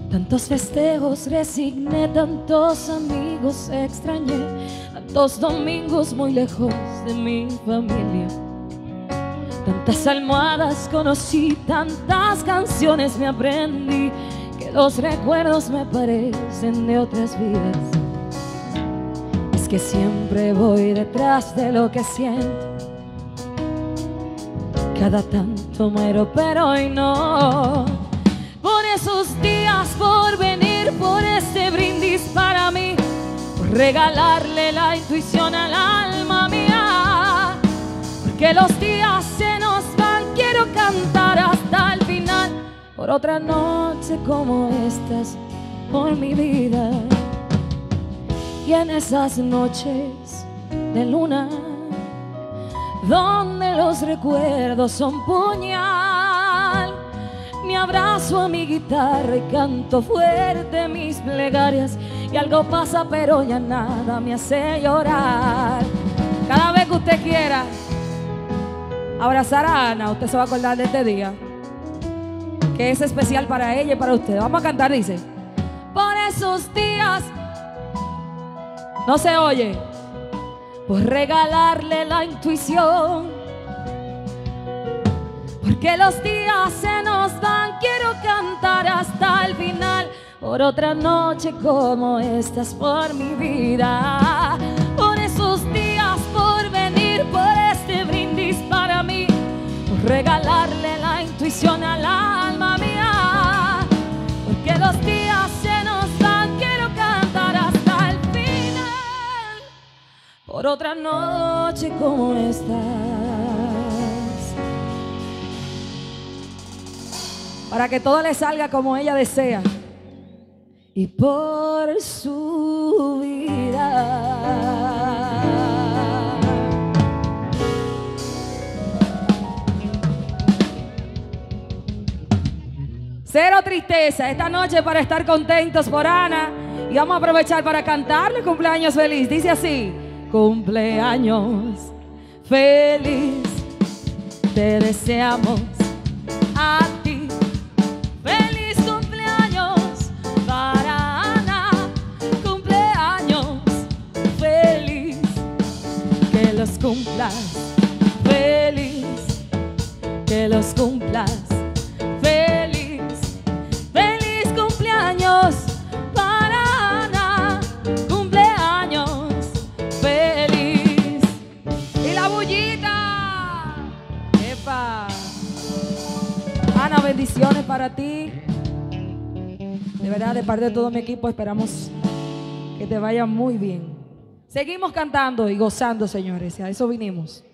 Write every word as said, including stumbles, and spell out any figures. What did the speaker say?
Tantos festejos resigné, tantos amigos extrañé, tantos domingos muy lejos de mi familia. Tantas almohadas conocí, tantas canciones me aprendí, que los recuerdos me parecen de otras vidas. Es que siempre voy detrás de lo que siento, cada tanto muero pero hoy no. Por esos días, por venir, por este brindis para mí, por regalarle la intuición al alma mía. Porque los días se nos van, quiero cantar hasta el final, por otra noche como estas, por mi vida. Y en esas noches de luna, donde los recuerdos son puñal, me abrazo a mi guitarra y canto fuerte mis plegarias, y algo pasa pero ya nada me hace llorar. Cada vez que usted quiera abrazar a Ana, usted se va a acordar de este día, que es especial para ella y para usted. Vamos a cantar, dice: por esos días, no se oye, por regalarle la intuición, porque los días se nos van, quiero cantar hasta el final, por otra noche como estas, por mi vida. Por esos días, por venir, por este brindis para mí, por regalarle la intuición al alma mía. Porque los días se nos van, quiero cantar hasta el final, por otra noche como estas. Para que todo le salga como ella desea y por su vida. Cero tristeza esta noche para estar contentos por Ana, y vamos a aprovechar para cantarle cumpleaños feliz. Dice así: cumpleaños feliz, te deseamos a ti. Feliz cumpleaños para Ana, cumpleaños feliz, que los cumplas feliz, que los cumplas feliz. Feliz cumpleaños para Ana, cumpleaños feliz. Y la bullita, ¡epa! Ana, bendiciones para ti. De verdad, de parte de todo mi equipo, esperamos que te vaya muy bien. Seguimos cantando y gozando, señores, y a eso vinimos.